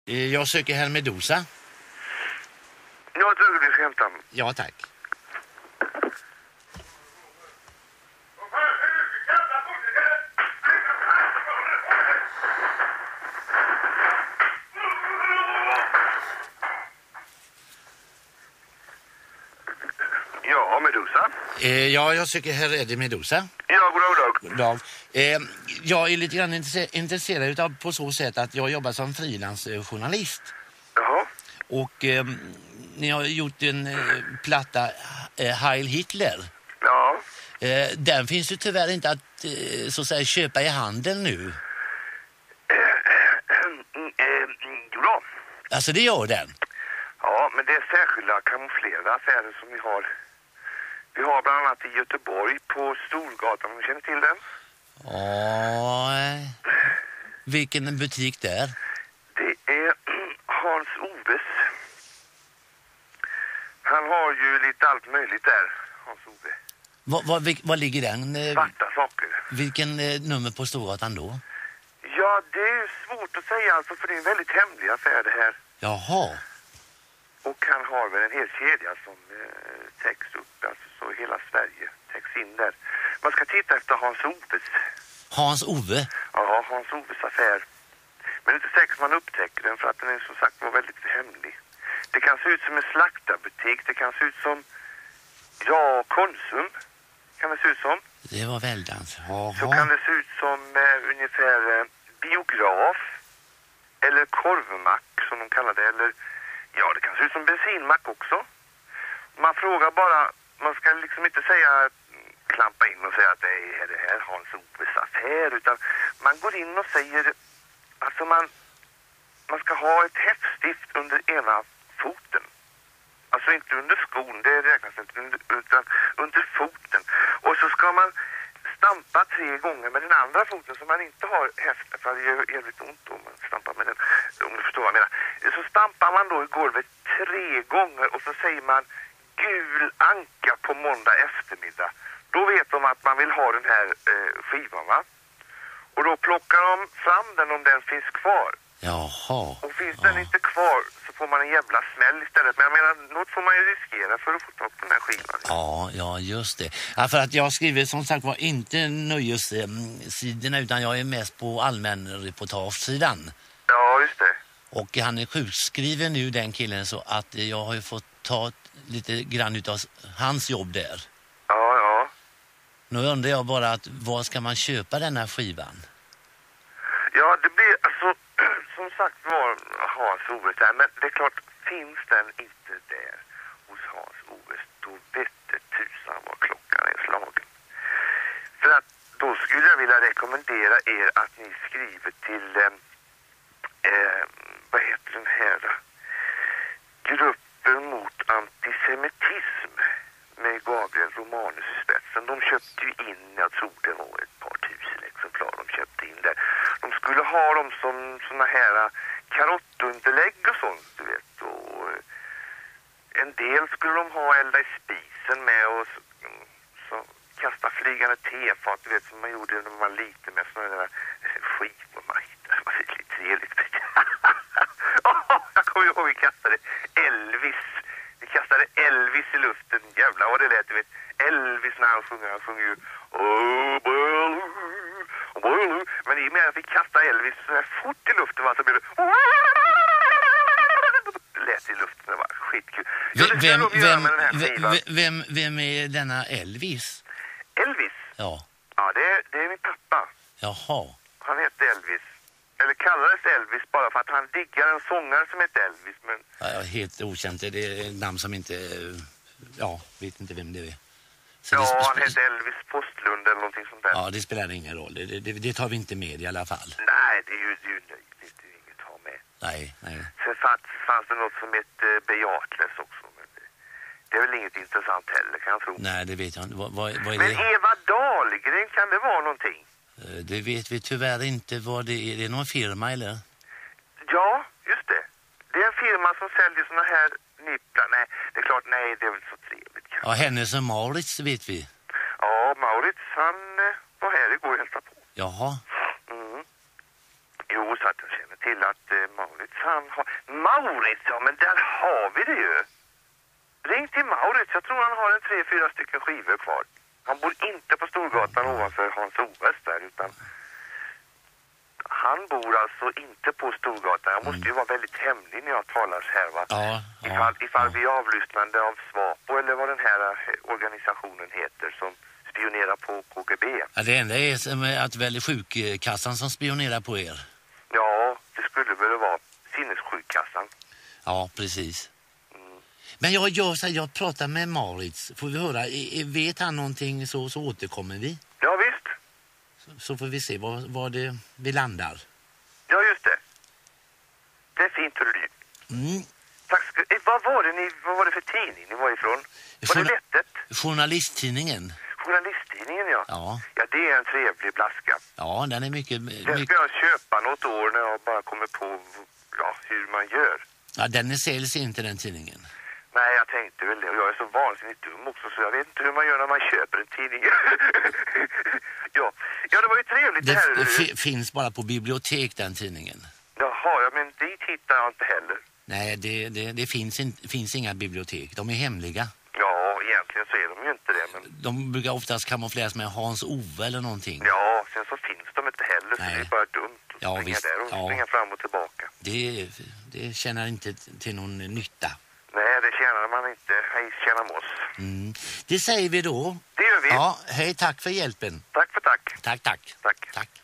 Jag söker herr Medusa. Jag tror du ska hämta. Ja, tack. Ja, Medusa. Ja, jag söker herr Eddie Medusa. Ja, god dag. Dag. Jag är lite grann intresserad utav på så sätt att jag jobbar som frilansjournalist. Jaha. Och ni har gjort en platta Heil Hitler. Ja. Den finns ju tyvärr inte att så att säga köpa i handeln nu. Jo då. Alltså det gör den. Ja, men det är särskilda kamouflerade affärer som vi har. Vi har bland annat i Göteborg på Storgatan, om du känner till den? Ja, vilken butik där? Det är Hans Oves. Han har ju lite allt möjligt där, Hans Ove. Vad ligger den? Svarta saker. Vilken nummer på Storgatan då? Ja, det är svårt att säga alltså, för det är en väldigt hemlig affär det här. Jaha. Och han har väl en hel kedja som täcks upp, alltså så hela Sverige täcks in där. Man ska titta efter Hans Oves. Hans Ove? Ja, Hans Oves affär. Men det är inte säkert man upptäcker den för att den är som sagt var väldigt hemlig. Det kan se ut som en slaktarbutik, det kan se ut som, ja, Konsum kan det se ut som. Det var väldans. Jaha. Så kan det se ut som ungefär biograf eller korvmack som de kallar det, eller ja, det kan se ut som bensinmack också. Man frågar bara, man ska liksom inte säga, klampa in och säga att det är det här Hans Oves affär, utan man går in och säger, alltså man ska ha ett häftstift under ena foten. Alltså inte under skon, det räknas inte, utan under foten. Och så ska man stampa 3 gånger med den andra foten så man inte har häftet, för det gör jävligt ont om man stampar med den, om du förstår vad jag menar. Så stampar man då i golvet 3 gånger och så säger man gul anka på måndag eftermiddag. Då vet de att man vill ha den här skivan, va? Och då plockar de fram den om den finns kvar. Jaha. Och finns den inte kvar så får man en jävla smäll istället. Men jag menar, något får man ju riskera för att få tag på den här skivan. Ja, just det. Ja, för att jag skriver som sagt var inte nöjessidorna utan jag är mest på allmän reportagesidan. Ja, just det. Och han är sjukskriven nu, den killen, så att jag har ju fått ta lite grann utav hans jobb där. Ja. Nu undrar jag bara att var ska man köpa denna skivan? Ja, det blir alltså som sagt var Hans Oves där, men det är klart, finns den inte där hos Hans Oves, då vette tusan vad klockan är slagen. För att då skulle jag vilja rekommendera er att ni skriver till vad heter den här gruppen mot antisemitism med Gabriel Romanus i spetsen. De köpte ju in, jag tror det var ett par tusen exemplar de köpte in där. De skulle ha dem som såna här karottunderlägg och sånt, du vet. Och en del skulle de ha elda i spisen med och så kasta flygande tefat, du vet, som man gjorde när man var liten med såna där skivor. Det var lite trevligt. Jag kommer ihåg vi kastade Elvis. Vi kastade Elvis i luften. Jävlar vad det lät, du vet. Elvis när han sjunger ju men i och med att vi kastade Elvis så här fort i luften så blev det lät i luften, det var skitkul. Vem är denna Elvis? Elvis? Ja. Ja, det är min pappa. Jaha. Han heter Elvis. Eller kallades Elvis bara för att han diggar en sångare som heter Elvis. Men... Ja, helt okänt. Det är ett namn som inte... Ja, vet inte vem det är. Så han heter Elvis Postlund eller någonting sånt där. Ja, det spelar ingen roll. Det tar vi inte med i alla fall. Nej, det är ju inget att ha med. Nej. Sen fanns det något som heter Beatles också. Men det är väl inget intressant heller, kan jag tro. Nej, det vet jag inte. Vad är men det? Eva Dahlgren, kan det vara någonting? Det vet vi tyvärr inte vad det är. Det är någon firma eller? Ja, just det. Det är en firma som säljer såna här nipplar. Nej, det är klart, nej, det är väl så trevligt. Ja, Hennes och Maurits vet vi. Ja, Maurits, han var här igår och hälsade på. Jaha. Mm. Jo, så att jag känner till att Maurits han har... Maurits, ja, men där har vi det ju. Ring till Maurits, jag tror han har 3-4 stycken skivor kvar. Han bor inte på Storgatan ovanför Hans Oves där, utan... Han bor alltså inte på Storgatan. Jag måste ju vara väldigt hemlig när jag talar så här, va? Ifall vi är avlyssnande av SWAPO eller vad den här organisationen heter som spionerar på KGB. Ja, det enda är som att väl sjukkassan som spionerar på er. Ja, det skulle väl vara sinnessjukkassan. Ja, precis. Men jag pratar med Maurits. Får vi höra, vet han någonting så återkommer vi. Ja, visst. Så får vi se var vi landar. Ja, just det. Det är fint hur du. Tack. Vad var det för tidning ni var ifrån? Var det Lättet? Journalisttidningen. Journalisttidningen, ja. Ja. Ja, det är en trevlig blaska. Ja, den är mycket... Den ska jag köpa något år när jag bara kommer på hur man gör. Ja, den säljs inte, den tidningen. Nej, jag tänkte väl det. Jag är så vansinnigt dum också, så jag vet inte hur man gör när man köper en tidning. ja, det var ju trevligt det här. Det finns bara på bibliotek, den tidningen. Jaha, ja, men dit hittar jag inte heller. Nej, det finns inga bibliotek. De är hemliga. Ja, egentligen så är de ju inte det. Men... De brukar oftast kamoufleras med Hans Ove eller någonting. Ja, sen så finns de inte heller. Nej. Så det är bara dumt att ja, springa visst. där och springa fram och tillbaka. Det tjänar inte till någon nytta. Nej, det tjänar man inte. Hej, tjänar moss. Det säger vi då. Det gör vi. Ja, hej, tack för hjälpen. Tack för tack. Tack. Tack.